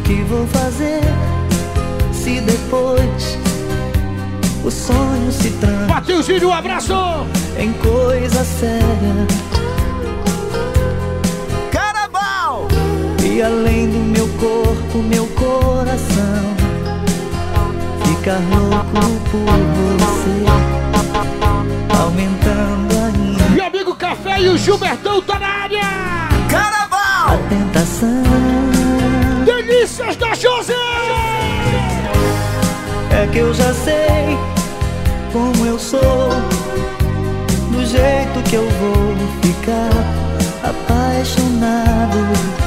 que vou fazer se depois o sonho se transforma? Mateuzinho, um abraço! Em coisa séria. Carnaval! E além do meu corpo, meu coração fica louco por você, aumentando ainda. Meu amigo Café e o Gilbertão tá na área! Carnaval! A tentação. Delícias da José! É que eu já sei como eu sou, do jeito que eu vou ficar apaixonado,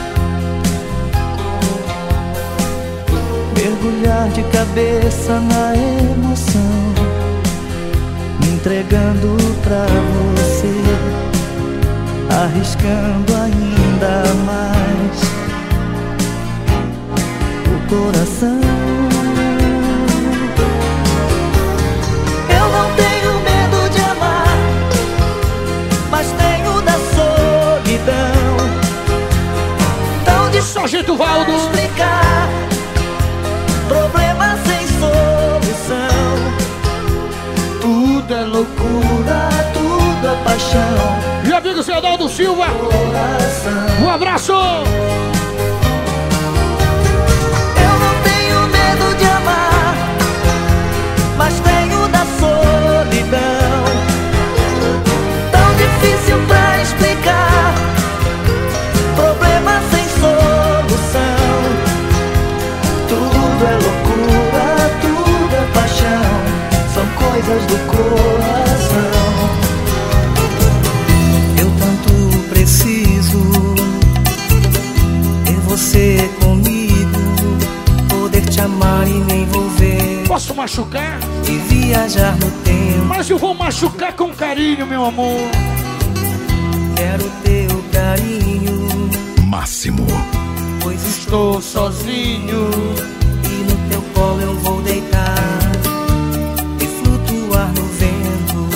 mergulhar de cabeça na emoção, me entregando pra você, arriscando ainda mais o coração. Sargento Valdo, explicar problemas sem solução. Tudo é loucura, tudo é paixão. Meu amigo Zedaldo Silva, coração. Um abraço. Eu não tenho medo de amar, mas tenho da solidão. Tão difícil pra explicar problemas sem solução. Tudo é loucura, tudo é paixão, são coisas do coração. Eu tanto preciso ter você comigo, poder te amar e me envolver. Posso machucar? E viajar no tempo. Mas eu vou machucar com carinho, meu amor. Quero teu carinho máximo, pois estou sozinho. E no teu colo eu vou deitar e flutuar no vento.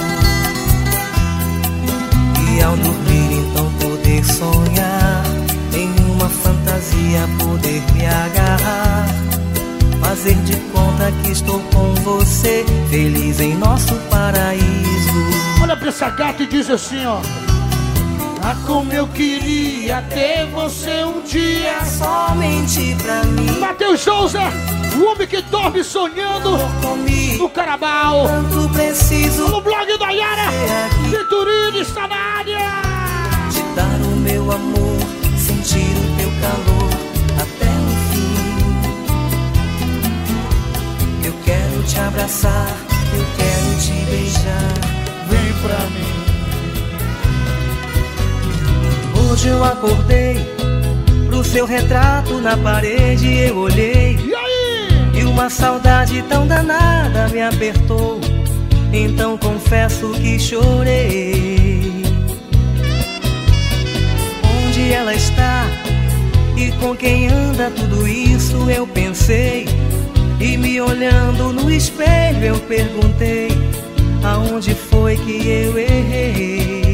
E ao dormir então poder sonhar, em uma fantasia poder me agarrar, fazer de conta que estou com você, feliz em nosso paraíso. Olha pra essa gata e diz assim, ó: ah, como eu queria ter você um dia somente pra mim. Matheus Souza, o homem que dorme sonhando no Carnaval. Tanto preciso no blog da Yara Vitorino está na área. Te dar o meu amor, sentir o teu calor até o fim. Eu quero te abraçar, eu quero te beijar. Vem pra mim. Hoje eu acordei pro seu retrato na parede, eu olhei. E aí? E uma saudade tão danada me apertou. Então confesso que chorei. Onde ela está e com quem anda, tudo isso eu pensei. E me olhando no espelho eu perguntei: aonde foi que eu errei?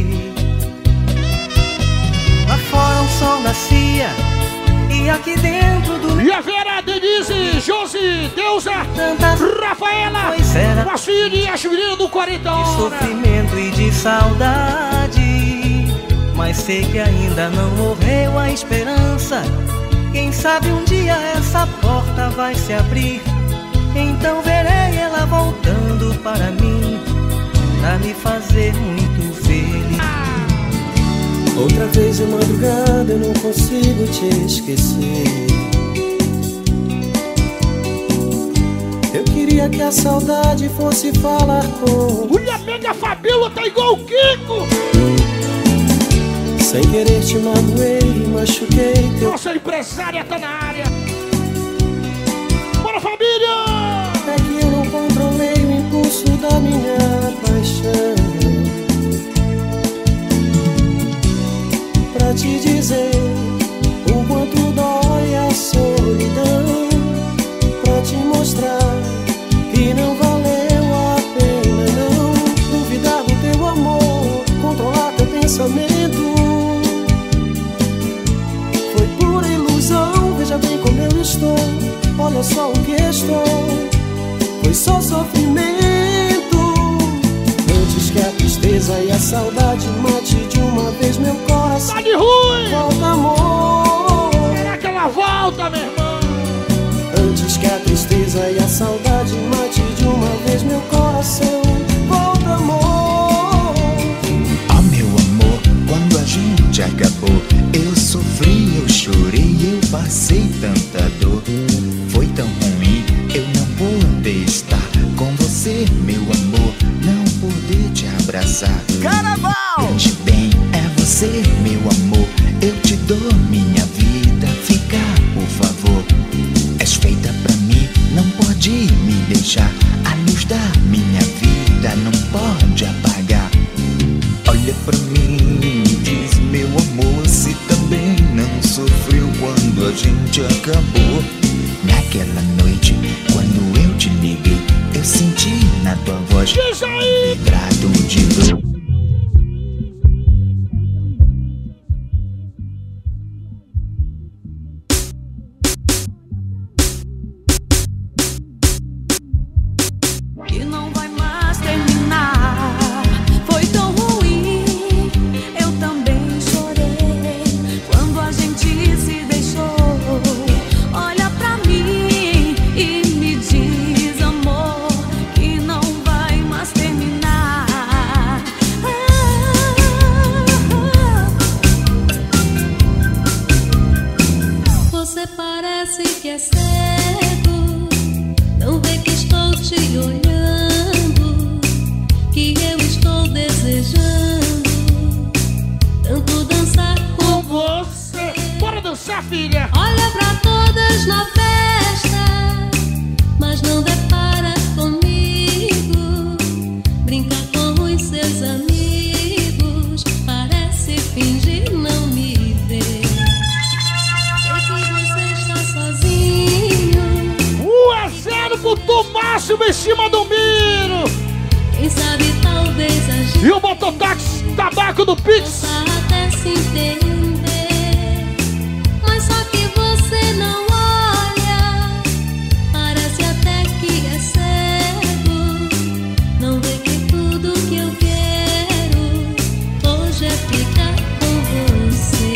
Lá fora o sol nascia e aqui dentro do... E a Vera, Denise, Josi, Deusa, Rafaela, Marcinho e as meninas do 40 horas. De sofrimento e de saudade, mas sei que ainda não morreu a esperança. Quem sabe um dia essa porta vai se abrir, então verei ela voltando para mim, pra me fazer muito feliz. Outra vez de madrugada eu não consigo te esquecer. Eu queria que a saudade fosse falar com... Mulher Mega Fabíola tá igual o Kiko. Sem querer te magoei e machuquei teu... Nossa empresária tá na área. Bora, família! É que eu não controlei o impulso da minha paixão, pra te dizer o quanto dói a solidão, pra te mostrar que não valeu a pena não duvidar do teu amor, controlar teu pensamento. Foi pura ilusão, veja bem como eu estou. é só o que restou. Foi só sofrimento. Antes que a tristeza e a saudade mate de uma vez meu coração. Tá de ruim! Volta, amor. Será que ela volta, meu irmão? Antes que a tristeza e a saudade mate de uma vez meu coração. Volta, amor. Oh, meu amor, quando a gente acabou, eu sofri, eu chorei, eu passei tanta dor. Foi tão ruim eu não poder estar com você, meu amor, não poder te abraçar. Carnaval! Veja bem, é você, meu amor, eu te dou minha vida, fica, por favor. És feita pra mim, não pode me deixar. A luz da minha vida não pode apagar. Olha pra mim, me diz, meu amor, se também não sofreu quando a gente acabou. Naquela noite, quando eu te liguei, eu senti na tua voz vibrado de dor. E não vai mais terminar. Foi tão ruim, eu também chorei quando a gente se deixou. Olha pra mim e me diz, amor, que não vai mais terminar. Você parece que é cego, não vê que estou te olhando, que eu estou desejando tanto dançar com Você. Bora dançar, filha! Olha pra todas na festa, mas não depara comigo. Brinca com os seus amigos, parece fingir não me ver. Sei que você está sozinho. 1-0 pro Tomássimo em cima do Miro! Quem sabe talvez a gente E o mototáxi tabaco do Pix! possa até se entender. Mas só que você não olha, parece até que é cego. Não vê que tudo que eu quero hoje é ficar com você.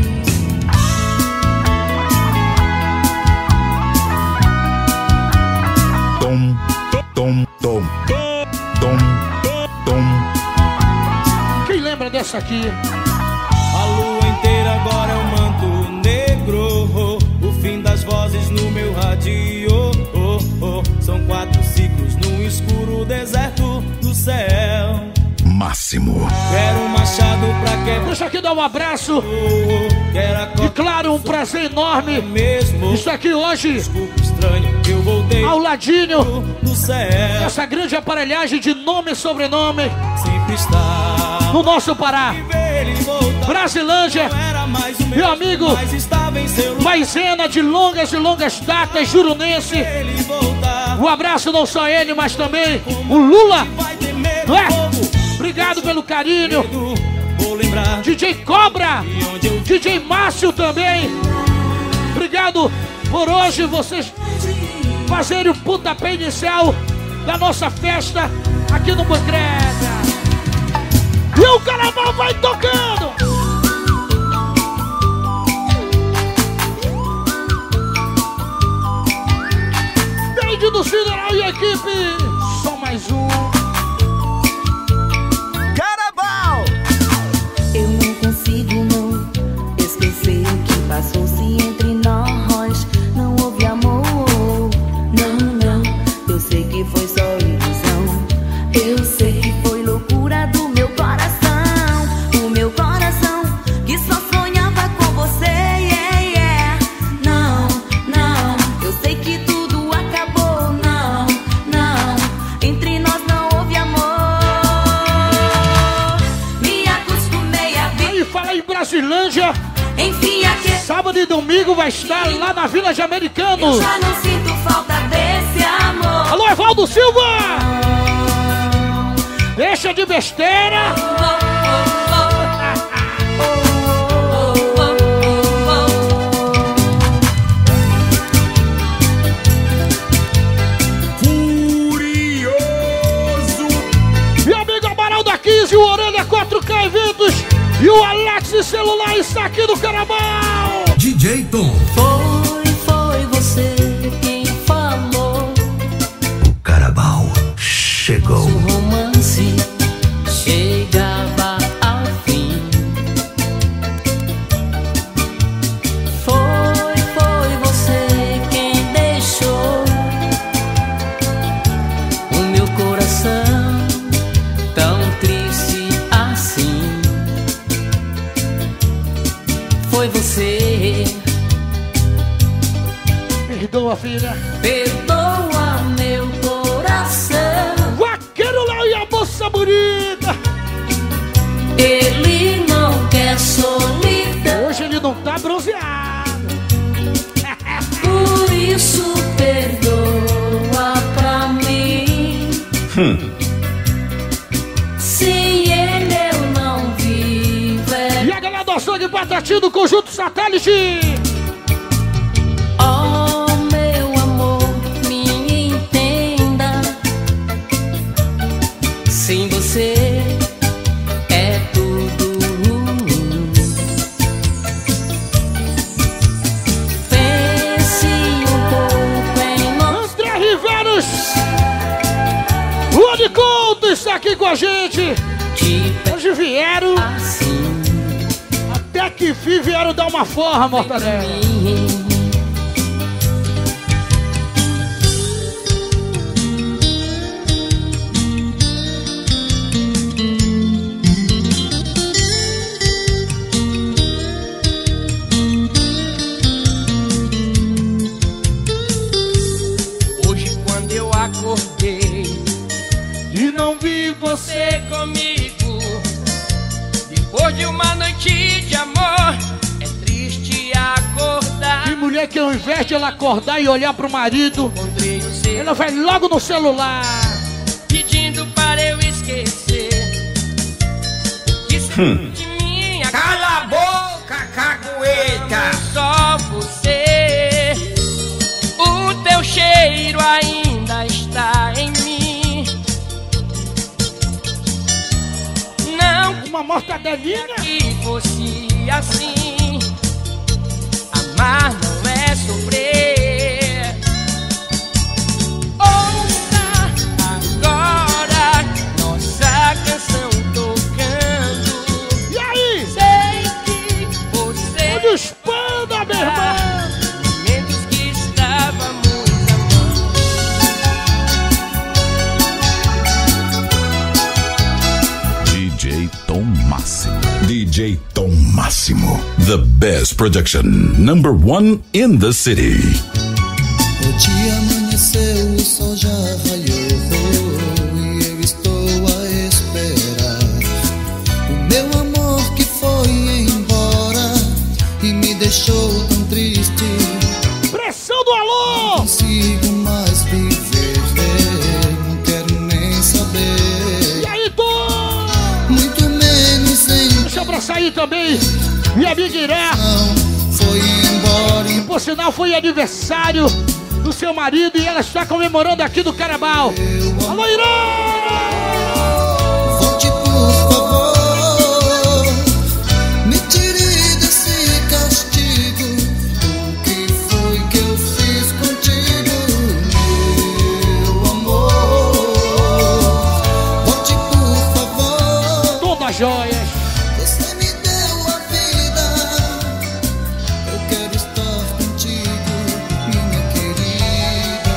Tom, tom, tom, tom, tom. Quem lembra dessa aqui? A lua inteira agora é um manto negro. O fim das vozes no meu rádio. São 4 ciclos no escuro deserto do céu. Máximo. Quero um machado pra quebrar. Deixa aqui dar um abraço. Quero E claro, um prazer enorme. mesmo. Isso aqui hoje, Desculpa, estranho, eu voltei ao ladinho do céu. dessa grande aparelhagem de nome e sobrenome Sempre está. no nosso Pará. Ver ele voltar. Brasilândia, Não era mais o meu amigo, mas estava em seu lugar. Maisena de longas e longas datas, jurunense. Ele voltar. Um abraço não só a ele, mas também o Lula. Vai ter medo, Não é? povo. Obrigado pelo carinho. Vou lembrar DJ Cobra, de onde eu DJ Márcio também. Obrigado por hoje vocês fazerem o pontapé inicial da nossa festa aqui no Pancreta. E o carnaval vai tocando. Desde do Sideral e equipe. Só mais um. Carnaval! Eu não consigo não esquecer o que passou-se entre nós. Não houve amor, não, não. Eu sei que foi só ilusão. Eu sei que foi loucura do meu coração. O meu coração que só sonhava com você, yeah, yeah. Não, não. Eu sei que tudo acabou, não, não. Entre nós não houve amor. Me acostumei a ver. Aí fala em Brasilândia. Enfim, aqui Sábado e domingo vai estar lá na Vila de Americano. já não sinto falta desse amor. Alô, Evaldo Silva! Deixa de besteira! celular está aqui no Carnaval. DJ Tom. Foi você quem falou. O Carnaval chegou. O romance chegava ao fim. Foi você quem deixou o meu coração tão triste assim. Foi você. Perdoa, filha. Perdoa meu coração. Vaqueiro Léo e a moça bonita. Ele não quer solidão. Hoje ele não tá bronzeado. Por isso perdoa pra mim. Se ele eu não vivo E a galera do Açougue Batatinho do Conjunto Satélite. Oh meu amor, me entenda. Sem você é tudo ruim. Pense um pouco em nós. André Riveros. O Aniconto está aqui com a gente. Hoje vieram, Assim até que enfim vieram dar uma forra, Mortadela. Hoje quando eu acordei E não vi você. você comigo, depois de uma noite de amor, é triste acordar. E mulher que ao invés de ela acordar e olhar pro marido, Encontrei o seu ela vai logo no celular. pedindo para eu esquecer. Isso de mim. Cala a boca, cagueta. Só você. O teu cheiro ainda está em mim. Não Uma mortadelinha. que fosse assim. Amar não é sofrer. Ouça agora nossa canção tocando. E aí? Sei que você Olha os panda, meu irmão. momentos que estávamos amando. DJ Tom Máximo. DJ Tom Máximo. The best production. #1 in the city. O dia amanheceu, o sol já raiou e eu estou a esperar o meu amor que foi embora e me deixou tão triste. Pressão do alô. Não consigo mais viver, não quero nem saber, E aí, Tom? muito menos em Deixa pra sair também. Minha amiga Irá. foi embora e Por sinal, foi aniversário do seu marido e ela está comemorando aqui do Carnaval. Alô, Irã! volte por favor, me tire desse castigo. O que foi que eu fiz contigo, meu amor? Volte por favor, Todas as joias. você me deu a vida, eu quero estar contigo, minha querida.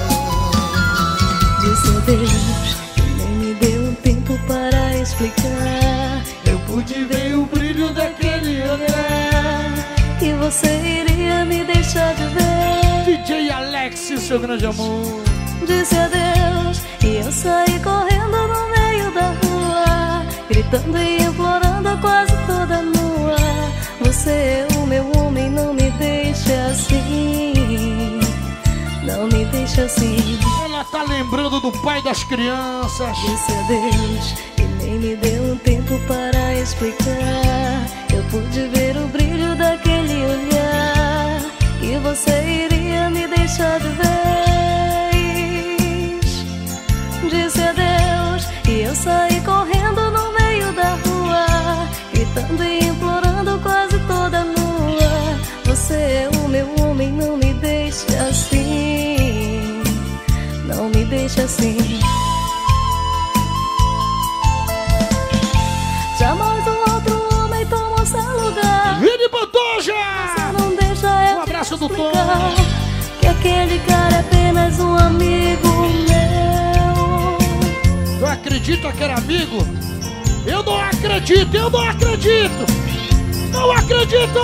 Disse adeus, nem me deu tempo para explicar. Eu pude ver o brilho daquele olhar, que você iria me deixar de ver. DJ Alex, seu grande amor. Disse adeus e eu saí correndo no meio da rua, gritando e implorando quase toda nua. Você é o meu homem, não me deixe assim, não me deixe assim. Ela tá lembrando do pai das crianças. Disse adeus e nem me deu tempo para explicar. Eu pude ver o brilho daquele olhar, que você iria me deixar de vez. Disse adeus e eu saí correndo no meio da rua, gritando e implorando meu homem, não me deixe assim. Não me deixe assim. Jamais um outro homem tomou seu lugar. Vini Pantoja! Você não deixa eu Um abraço do Tom. que aquele cara é apenas um amigo meu. Tu acredita que era amigo? Eu não acredito, eu não acredito! Não acredito!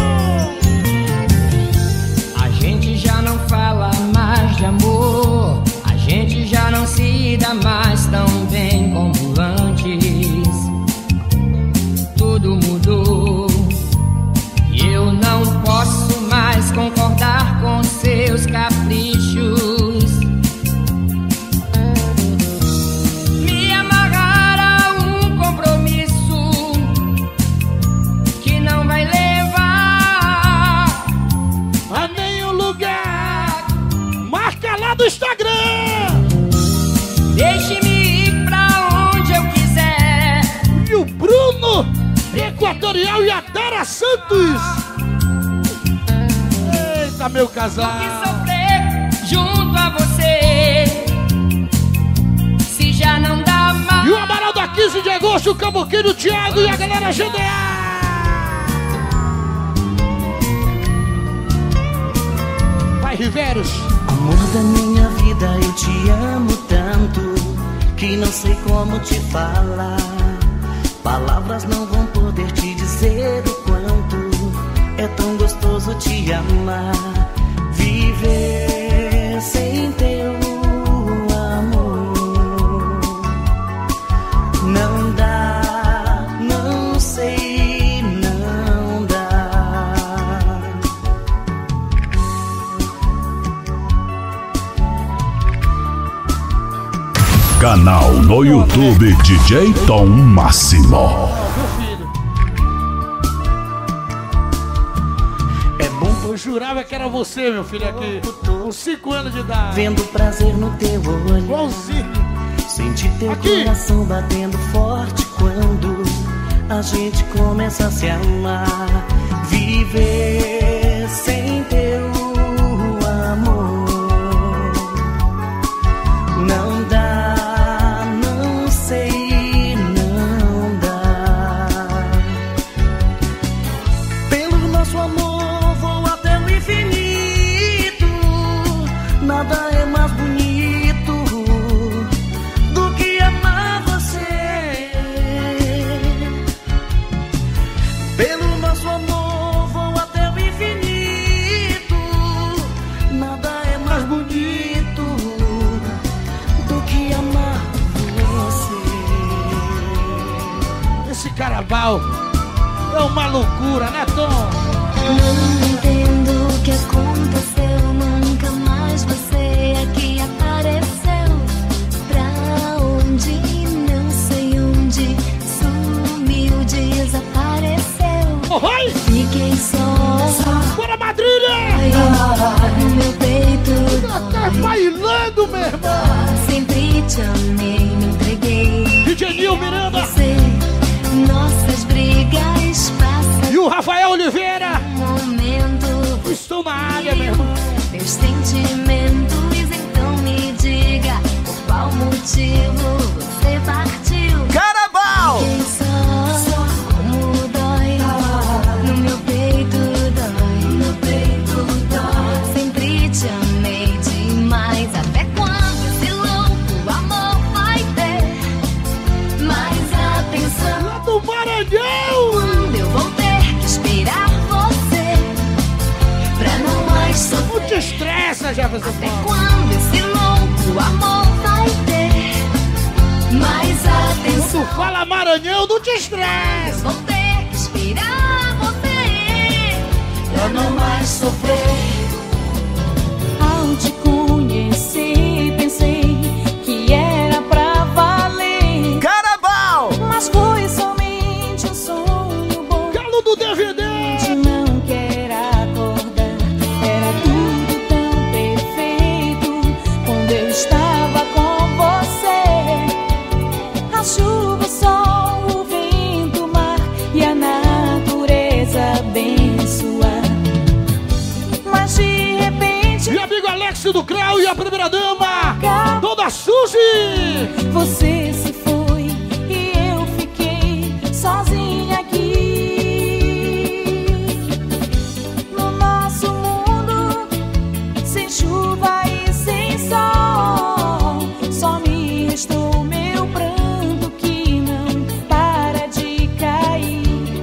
A gente já não fala mais de amor. A gente já não se dá mais tão bem como antes. Tudo mudou e eu não posso mais concordar com seus caprichos. Me amarrar a um compromisso que não vai levar A nenhum lugar! Marca lá do Instagram! Deixe-me ir pra onde eu quiser. E o Bruno Equatorial e a Dara Santos! Eita, meu casal! Que sofrer junto a você, se já não dá mais. E o Amaral da 15 de agosto, o Caboquinho, o Thiago e a galera GDA! Vai, Riveros! Amor da minha vida, eu te amo tanto que não sei como te falar. Palavras não vão poder te dizer o quanto é tão gostoso te amar. Viver sem teu amor não dá, não sei, não dá. Canal no YouTube DJ Tom Máximo. É bom Eu jurava que era você, meu filho, aqui. Com 5 anos de idade. vendo prazer no teu olhar. Igualzinho. Sentir teu Aqui. coração batendo forte quando a gente começa a se amar. Viver sem teu amor não dá, não sei, não dá. Pelo nosso amor vou até o infinito. Nada é mais bonito do que amar você. Pelo nosso amor vou até o infinito. Nada é mais bonito do que amar você. Esse carnaval é uma loucura, né, Tom? Não entendo o que aconteceu. Nunca mais você aqui apareceu. Pra onde? Não sei onde. Sumiu, desapareceu. Oh, oi! Fiquei só. Bora, madrilha! No meu peito Tá bailando, meu irmão! sempre te amei, me entreguei. DJ Nil Miranda Você, nossas brigas passam. e o Rafael Oliveira Um momento, estão na área, meu irmão. meus sentimentos, então me diga por qual motivo você partiu. Carnaval! Quem só como dói no meu peito, dói no peito, dói. Sempre te amei demais. Até quando esse louco amor vai ter mais atenção? Lá do Maranhão! Quando eu vou ter que esperar você pra não mais Não sofrer? te estressa, Jefferson Até Paulo. quando esse louco amor vai ter mais atenção? Tu fala Maranhão, não te estressa! Vou ter que esperar você pra não mais sofrer. Ao te conhecer, pensei que era pra valer. Carnaval! Mas foi somente um sonho bom. Galo do DVD! Não quero acordar. Era tudo tão perfeito quando eu estava com você. A chuva, o sol, o vento, o mar e a natureza abençoar. Alex do Creu e a primeira dama, Dona Suzy. Você se foi e eu fiquei sozinha aqui no nosso mundo, sem chuva e sem sol. Só me restou meu pranto que não para de cair.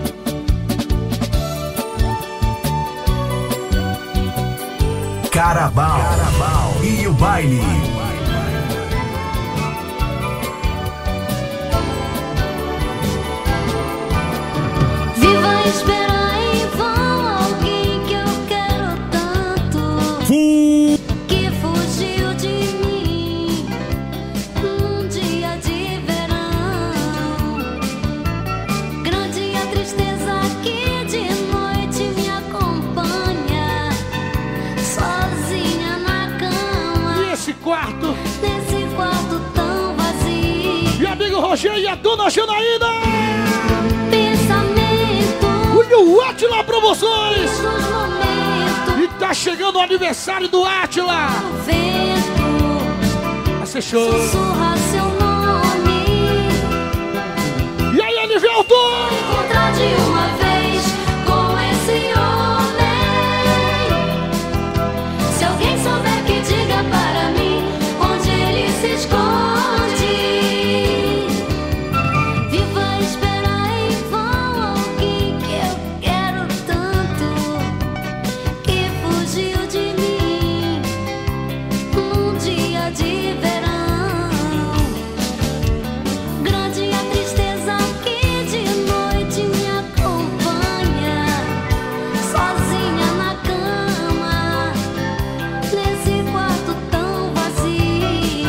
Carabao e o baile. Viva esperar em vão alguém que eu quero tanto, que fugiu de mim num dia de verão. Grande a tristeza que de noite me acompanha, sozinha na cama, E esse quarto? nesse quarto tão vazio. Meu amigo Roger e a Dona Janaína. Pensamento O Átila Promoções. dos momentos, E tá chegando o aniversário do Átila. o vento Vai ser show. sussurra seu nome. E aí, Anivelto? Encontrar de uma vez com esse homem. Se alguém souber, que diga para mim onde ele se esconde. Viva esperar em vão alguém que eu quero tanto, que fugiu de mim num dia de verão. Grande a tristeza que de noite me acompanha, sozinha na cama, nesse quarto tão vazio.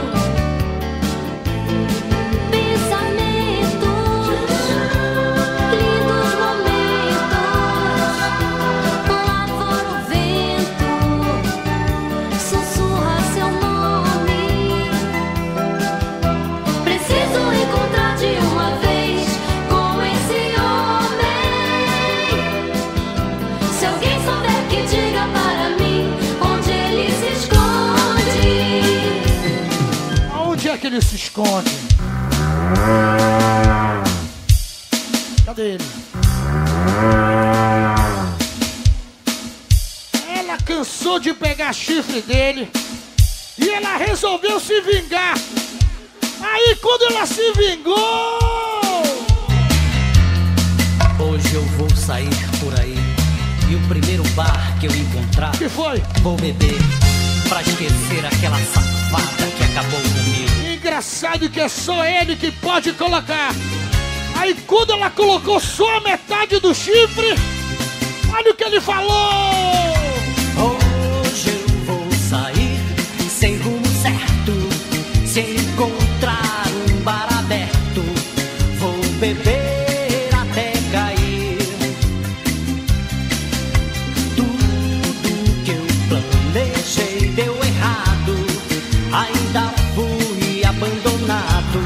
Pensamentos, lindos momentos, lá fora o vento sussurra seu nome. Preciso encontrar de uma vez com esse homem. Se alguém souber, que diga para mim onde ele se esconde. Aonde é que ele se esconde? Cadê ele? Ela cansou de pegar chifre dele e ela resolveu se vingar. Aí quando ela se vingou, Hoje eu vou sair por aí e o primeiro bar que eu encontrar, que foi? vou beber pra esquecer aquela safada que acabou comigo. Engraçado que é só ele que pode colocar. Aí quando ela colocou só a metade do chifre, olha o que ele falou. Hoje eu vou sair sem rumo certo, se encontrar um bar aberto, vou beber até cair. Tudo que eu planejei deu errado, ainda fui abandonado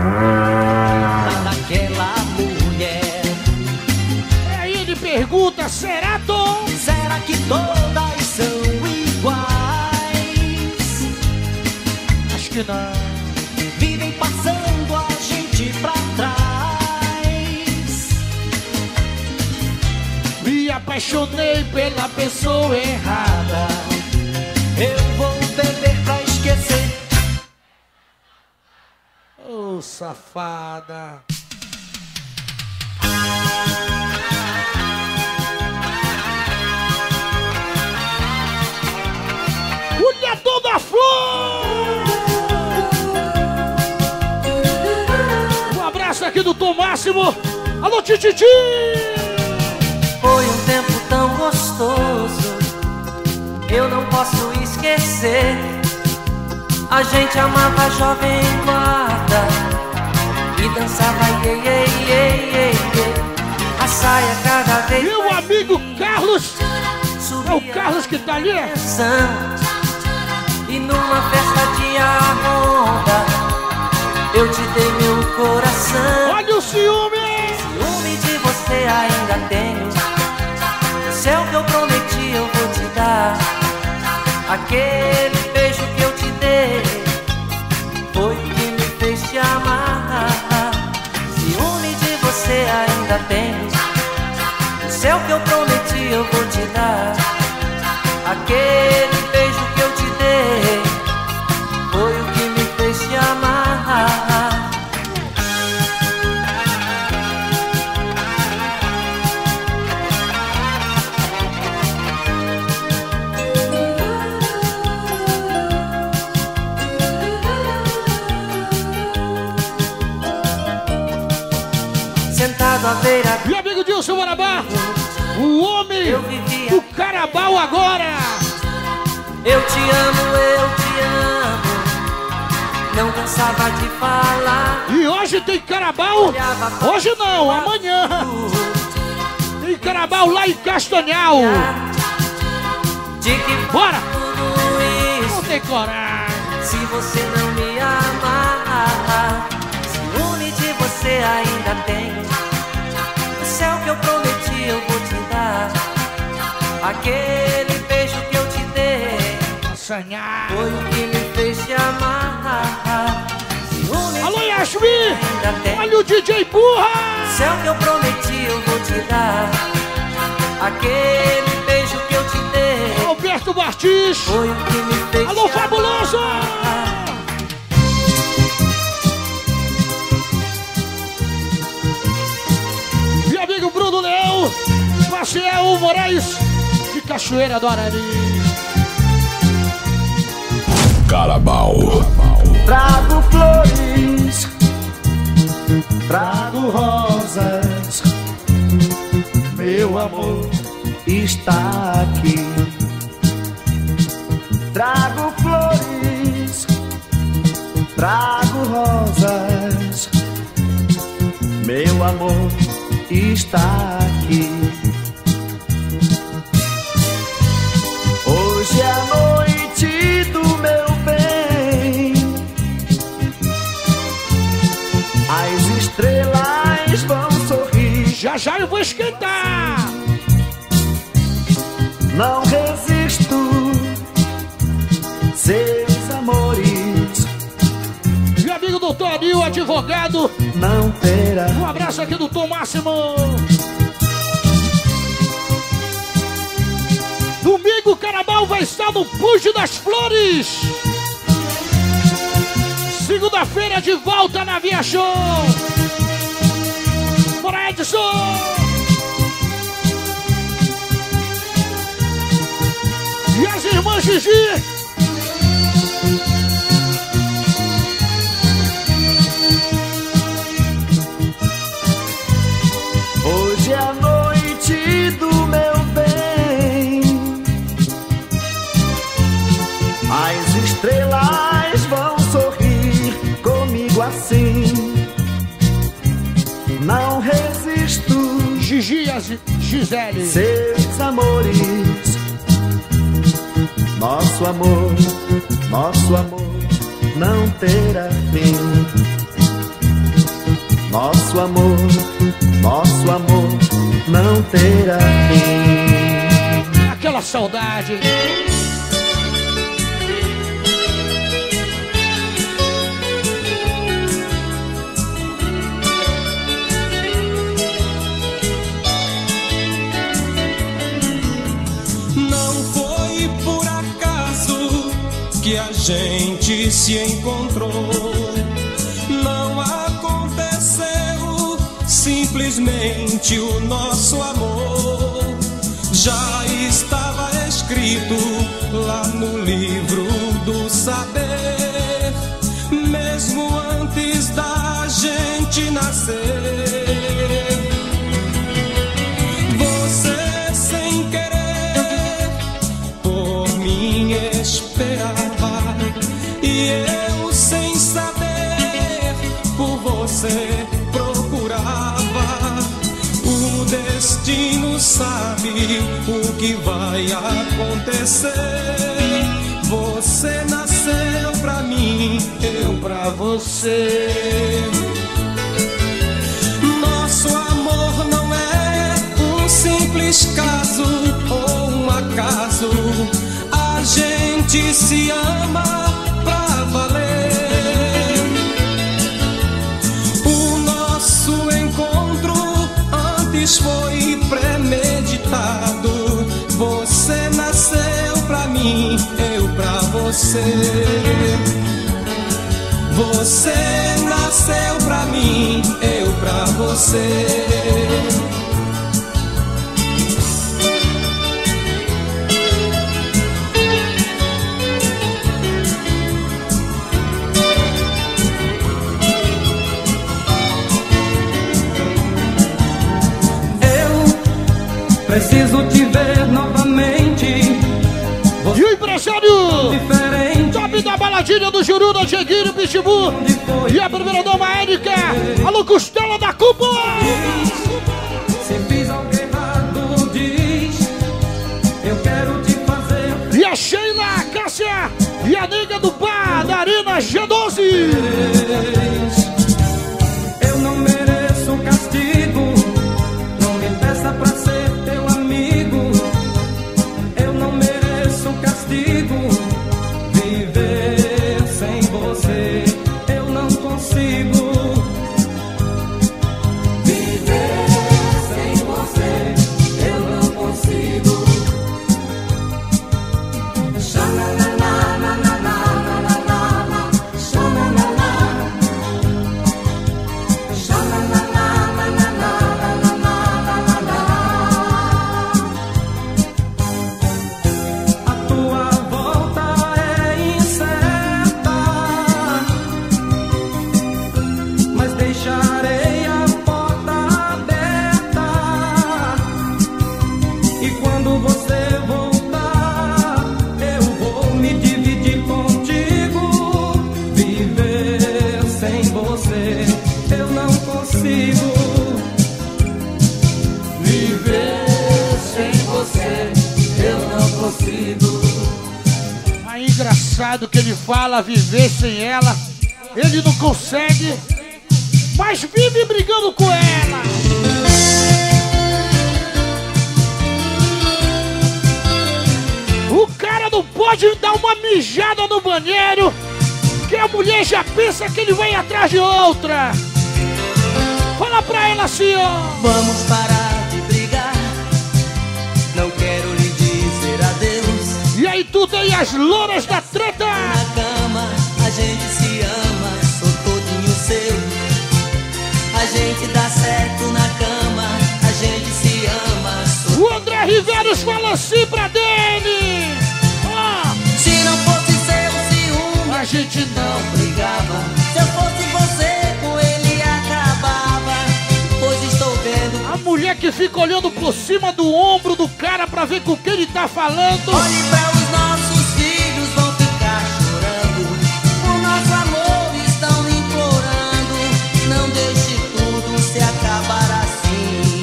daquela mulher. Aí ele pergunta, será, Tom? Será que todas são iguais? Acho que não. Vivem passando a gente pra trás. Me apaixonei pela pessoa errada. Eu vou beber pra esquecer. Ô, safada. Olha toda a flor! Um abraço aqui do Tom Máximo. Alô, Tititi! Foi um tempo tão gostoso, eu não posso esquecer. A gente amava a jovem guarda e dançava iê, iê, iê, iê, iê. A saia cada vez Meu mais amigo linda, Carlos, é o subia Carlos que tá ali, é? dançando. E numa festa de arronda eu te dei meu coração. Olha o ciúme! Ciúme de você ainda tenho. O céu que eu prometi eu vou te dar. A Aquele beijo que eu te dei foi o que me fez te amar. Ciúme de você ainda tens, o céu que eu prometi eu vou te dar. Aquele beijo que eu te dei foi o que me fez te amar. Sentado à beira. Meu amigo Dilson Marabá, o homem do Carabao agora. Eu te amo, não cansava de falar. E hoje tem Carabao, hoje não, amanhã. Tem Carabao lá em Castanhal. De que bora! Tudo isso, não tem coragem. Se você não me amar, ciúme de você ainda tem. O céu que eu prometi eu vou te dar. Aquele beijo que eu te dei foi o que me fez te amar. Ciúme. Alô, Yasmin! Olha o DJ Burra! O céu que eu prometi eu vou te dar. Aquele beijo que eu te dei Alberto Martins foi o que me fez. Alô, Fabuloso! Meu amigo Bruno Leão, Maciel Moraes de Cachoeira do Arari. Carabao. Trago flores, trago rosas, meu amor está aqui. Trago flores, trago rosas, meu amor está aqui. Hoje é a noite do meu bem, as estrelas vão sorrir. Já já eu vou esquentar. Não resisto, seus amores. Meu amigo doutor Anil, advogado, não terá. Um abraço aqui do Tom Máximo. Domingo o Carabao vai estar no Pujo das Flores. Segunda-feira de volta na Via Show. Bora, Edson! E as irmãs Gigi. Hoje é a noite do meu bem, as estrelas vão sorrir comigo assim. Não resisto, Gigi e Gisele, seus amores. Nosso amor não terá fim. Nosso amor não terá fim. Aquela saudade. Não foi por acaso que a gente se encontrou. Não aconteceu simplesmente o nosso amor. Já estava escrito lá no livro do saber, mesmo antes da gente nascer. Você sem querer por mim esperava, e eu sem saber por você procurava. O destino sabe o que vai acontecer. Você nasceu pra mim, eu pra você. Nosso amor não é um simples caso ou um acaso. A gente gente se ama pra valer. O nosso encontro antes foi premeditado. Você nasceu pra mim, eu pra você. Você nasceu pra mim, eu pra você. Preciso te ver novamente. E o empresário top da baladinha do Juruna, Dieguinho, Pitbull e a primeira dama Érica, alô Costela da Cúpula. Se fiz algo errado, diz. Eu quero te fazer. E a Sheila, a Cássia e a nega do bar da Arena G12. Eu não mereço castigo. Não me peça pra ser teu amigo. Eu não mereço castigo. Viver sem você eu não consigo. Viver sem você eu não consigo. Engraçado que ele fala viver sem ela, ele não consegue, mas vive brigando com ela. O cara não pode dar uma mijada no banheiro, que a mulher já pensa que ele vai atrás de outra. Fala pra ela assim, ó. Vamos parar de brigar, não quero lhe dizer adeus. E aí tu tem as louras da treta. Na cama a gente se ama, sou todinho seu. A gente dá certo na cama, a gente se ama. O André Riveros fala assim pra dele. Se não fosse seu ciúme, a gente não brigava. Se eu fosse você, com ele acabava. Pois estou vendo a mulher que fica olhando por cima do ombro do cara pra ver com quem ele tá falando. Olhe pra os nossos filhos, vão ficar chorando. O nosso amor estão implorando. Não deixe tudo se acabar assim.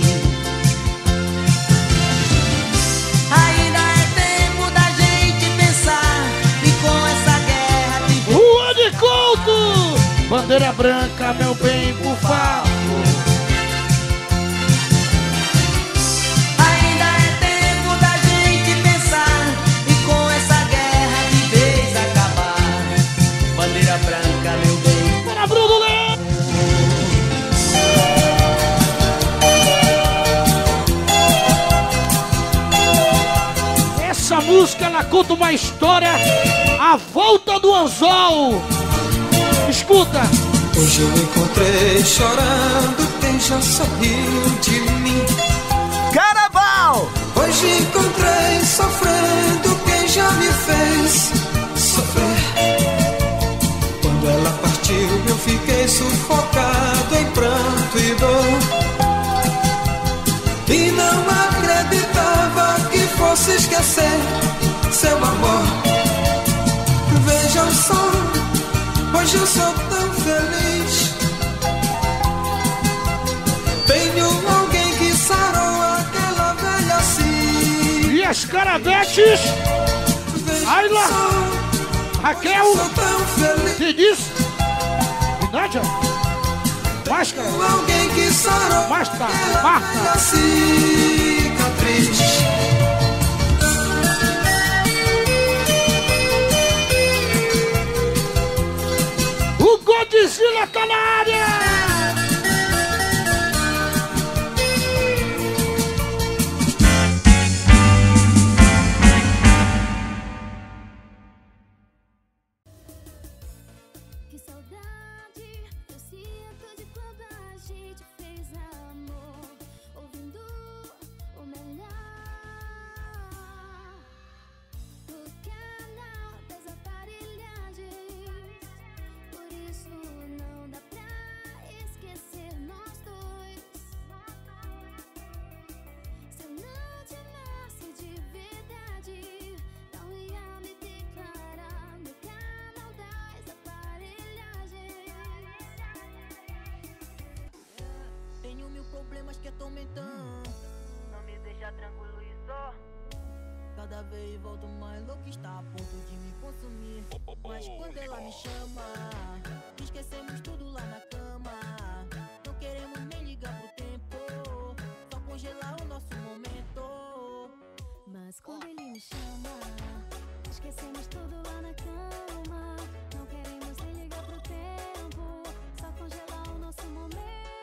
Ainda é tempo da gente pensar. E com essa guerra de Rua de Couto, bandeira branca, meu bem, por favor. Essa música ela conta uma história, a volta do anzol. Escuta. Hoje eu encontrei chorando quem já saiu de mim. Carnaval! Hoje encontrei sofrendo quem já me fez sofrer. Quando ela partiu eu fiquei sufocado em pranto e dor. E não acreditava que fosse esquecer seu amor. Vejam só, hoje eu sou tão feliz. Tenho alguém que sarou aquela velha assim. E as caravetes? Ayla, Raquel, Denise e Nádia. Máscara, alguém que sarou Marta, Marta. Cicatriz. Mota tá na área! Que saudade eu sinto de quando a gente fez amor, ouvindo o melhor do canal das aparelhagens. Por isso não dá pra esquecer nós dois. Se eu não te amasse de verdade, não ia me declarar no canal das aparelhagens. Tenho mil problemas que atormentando, não me deixa tranquilo e só. Cada vez volto mais louco, está a ponto de me consumir. Mas quando ela me chama, esquecemos tudo lá na cama. Não queremos nem ligar pro tempo, só congelar o nosso momento. Mas quando ele me chama, esquecemos tudo lá na cama. Não queremos nem ligar pro tempo, só congelar o nosso momento.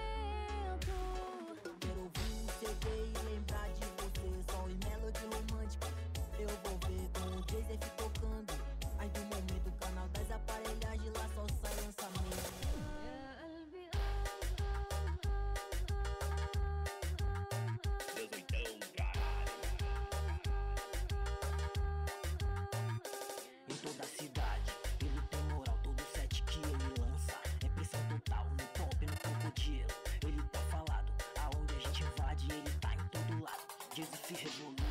Quero ouvir o CD e lembrar de você, só em melody romântica. Eu vou ver com o Joseph tocando. Aí do momento o canal das aparelhagens, lá só sai lançamento. Em toda a cidade, ele tem moral, todo set que ele lança é pressão total, no top, no crocodilo. Ele tá falado, aonde a gente invade, ele tá em todo lado. Jesus se revolou.